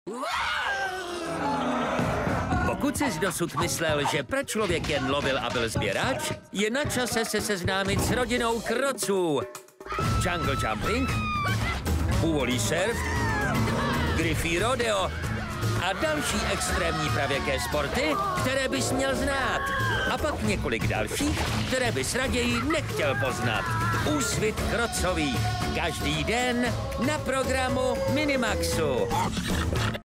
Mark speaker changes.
Speaker 1: Pokud jsi dosud myslel, že pračlověk jen lovil a byl sběrač, je na čase se seznámit s rodinou kroců. Jungle jumping, Woolly surf, Griffey rodeo a další extrémní pravěké sporty, které bys měl znát. A pak několik dalších, které bys raději nechtěl poznat. Úsvit krocových. Každý den na programu Minimaxu.